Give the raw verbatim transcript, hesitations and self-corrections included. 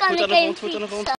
kan Voet ik aan de even grond, voet aan de grond. fietsen.